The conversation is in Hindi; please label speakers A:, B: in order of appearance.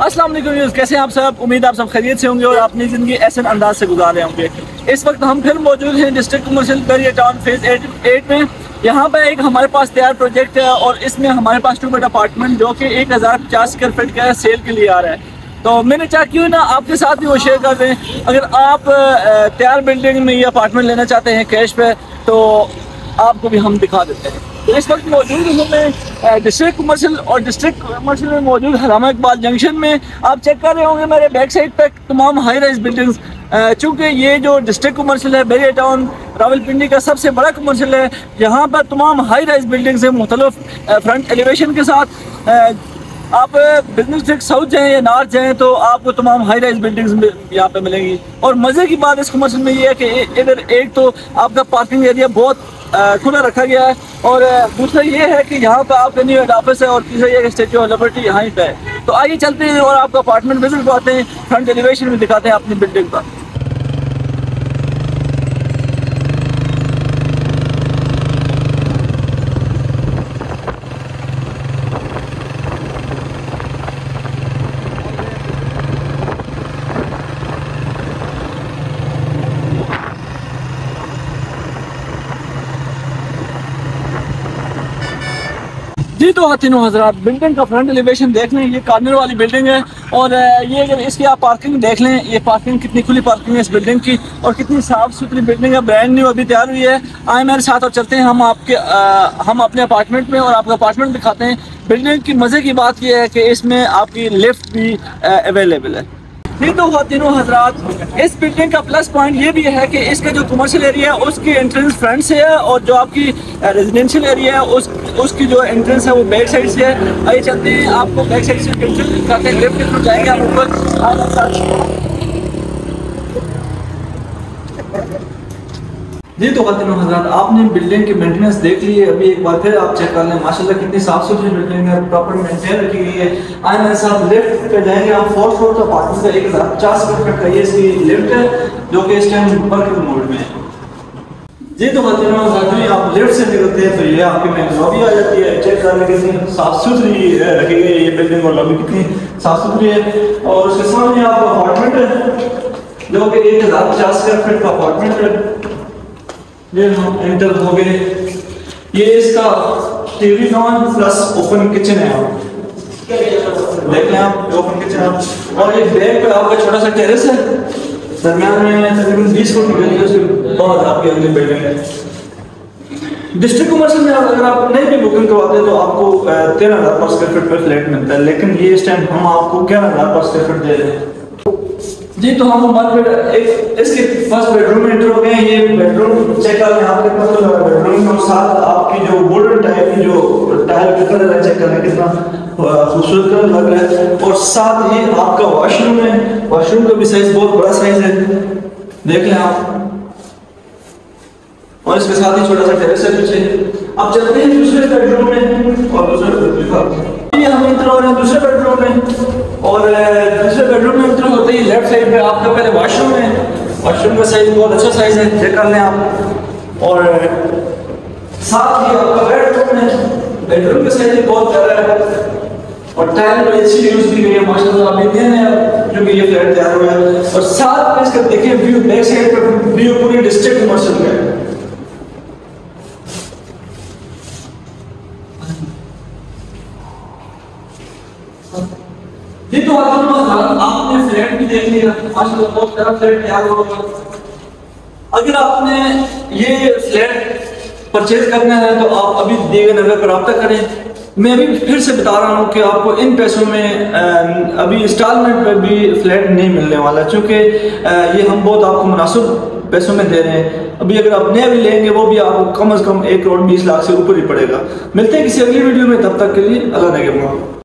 A: अस्सलाम वालेकुम व्यूअर्स, कैसे हैं आप सब। उम्मीद आप सब खैरियत से होंगे और अपनी ज़िंदगी ऐसे अंदाज से गुजार रहे होंगे। इस वक्त हम फिर मौजूद हैं district commercial Bahria town phase 8 में। यहाँ पर एक हमारे पास तैयार प्रोजेक्ट है और इसमें हमारे पास 2 बेड अपार्टमेंट जो कि 1050 स्क्वायर फीट का सेल के लिए आ रहा है। तो मैंने चाहा क्यों ना आपके साथ भी वो शेयर कर दें। अगर आप तैयार बिल्डिंग में ये अपार्टमेंट लेना चाहते हैं कैश पे तो आपको भी हम दिखा देते हैं। तो इस वक्त मौजूद हमें डिस्ट्रिक्ट कमर्शियल और डिस्ट्रिक्ट कमर्शियल में मौजूद हरामा इकबाल जंक्शन में। आप चेक कर रहे होंगे मेरे बैक साइड पर तमाम हाई राइज बिल्डिंग्स। चूँकि ये जो डिस्ट्रिक्ट कमर्शियल है बैरिया टाउन रावलपिंडी का सबसे बड़ा कमर्शियल है, यहाँ पर तमाम हाई राइज बिल्डिंग्स हैं मुख्तलिफ फ्रंट एलिवेशन के साथ। आप बिजनेस डिस्ट्रिक्ट साउथ जाएँ या नॉर्थ जाएँ तो आपको तमाम हाई राइज बिल्डिंग्स यहाँ पे मिलेंगी। और मज़े की बात इस कमर्शियल में ये है कि इधर एक तो आपका पार्किंग एरिया बहुत खुला रखा गया है और दूसरा ये है कि यहाँ पर आपका न्यू हेड ऑफिस है और तीसरा ये है कि स्टैच्यू ऑफ लिबर्टी यहाँ पे है। तो आइए चलते हैं और आपका अपार्टमेंट विजिट करते हैं, फ्रंट एलिवेशन में दिखाते हैं अपनी बिल्डिंग का। जी तो तीनों हजरात बिल्डिंग का फ्रंट एलिवेशन देख लें। ये कॉर्नर वाली बिल्डिंग है और ये अगर इसकी आप पार्किंग देख लें, ये पार्किंग कितनी खुली पार्किंग है इस बिल्डिंग की और कितनी साफ सुथरी बिल्डिंग है, ब्रांड न्यू अभी तैयार हुई है। आए मेरे साथ और चलते हैं हम अपने अपार्टमेंट में और आपका अपार्टमेंट दिखाते हैं। बिल्डिंग की मज़े की बात यह है कि इसमें आपकी लिफ्ट भी अवेलेबल है। जी तो तीनों हजरात, इस बिल्डिंग का प्लस पॉइंट ये भी है कि इसका जो कमर्शियल एरिया है उसकी एंट्रेंस फ्रंट से है और जो आपकी रेजिडेंशियल एरिया है उसकी जो एंट्रेंस है वो बैक साइड से है। आइए चलते हैं, आपको बैक साइड से एंट्रेंस दिखाते हैं। लेफ्ट के थ्रू जाएंगे आप ऊपर। जी तो तीनों हजरात, आपने बिल्डिंग की मेंटेनेंस देख ली है। अभी एक बार फिर आप चेक कर लें, माशाल्लाह कितनी साफ सुथरी बिल्डिंग है, प्रॉपर मेंटेन रखी गई है। आए मेरे साथ लिफ्ट पे जाएंगे हम। 4th फ्लोर का अपार्टमेंट का 1050 स्क्वायर फीट का ये इसकी लिफ्ट है जो कि इस टाइम वर्किंग मोड में है। जी तो तीनों हजरात, आप लिफ्ट से निकलते हैं तो ये आपकी मेन लॉबी आ जाती है। चेक कर लें कितनी साफ सुथरी रखी गई है ये बिल्डिंग और लॉबी कितनी साफ सुथरी है। और उसके सामने आपका अपार्टमेंट है जो कि 1050 स्क्वायर फीट का अपार्टमेंट है। ये हम एंटर हो गए। ये इसका टीवी नॉन प्लस ओपन किचन है। आप देख लें, आप ओपन किचन है और ये बैक पे आपका छोटा सा टेरेस है। दरम्यान में तकरीबन 20 फुट की गली है, उसके बाद आपकी अगली बिल्डिंग है। डिस्ट्रिक्ट कमर्शियल में अगर आप नहीं भी बुकिंग करवाते हैं तो आपको 13,000 पर स्क्वायर फीट पर फ्लैट मिलता है, लेकिन ये इस टाइम हम आपको 11,000 पर स्क्वायर फीट दे रहे हैं। जी तो हम इसके फर्स्ट बेडरूम में एंटर हो गए हैं। ये बेडरूम चेक कर लें, आपके पास बेडरूम और साथ आपकी जो वुडन टाइप की जो टाइल का कलर है, चेक कर लें कितना खूबसूरत कलर लग रहा है। और साथ ही आपका वॉशरूम है, वॉशरूम का भी साइज बहुत बड़ा साइज है, देख लें आप। और इसके साथ ही छोटा सा टेरेस है पीछे। अब चलते हैं दूसरे बेडरूम में और दूसरे बेडरूम हम इंटर हो रहे हैं दूसरे बेडरूम में। और दूसरे बेडरूम में इंटर होते ही लेफ्ट साइड पे आपका पहले वॉशरूम है। वॉशरूम का साइज बहुत अच्छा साइज है, चेक कर लें आप। और साथ ही आपका बेडरूम है, बेडरूम का साइज भी बहुत प्यारा है और टाइल बड़ी अच्छी यूज की गई है माशाल्लाह। आप इंडियन है जो कि ये फ्लैट तैयार हुआ है। और साथ में इसका देखिए व्यू, बैक साइड पर व्यू पूरी डिस्ट्रिक्ट कमर्शियल का है। जी तो आपने फ्लैट भी देख लिया, माशाल्लाह बहुत प्यारा फ्लैट तैयार होगा। अगर आपने ये फ्लैट परचेज करना है तो आप अभी दिए गए नंबर पर रब्ता करें। मैं अभी फिर से बता रहा हूँ कि आपको इन पैसों में अभी इंस्टॉलमेंट पर भी फ्लैट नहीं मिलने वाला, क्योंकि ये हम बहुत आपको मुनासिब पैसों में दे रहे हैं। अभी अगर आप नया भी लेंगे वो भी आपको कम से कम 1 करोड़ 20 लाख से ऊपर ही पड़ेगा। मिलते हैं किसी अगली वीडियो में, तब तक के लिए अल्लाह ने के।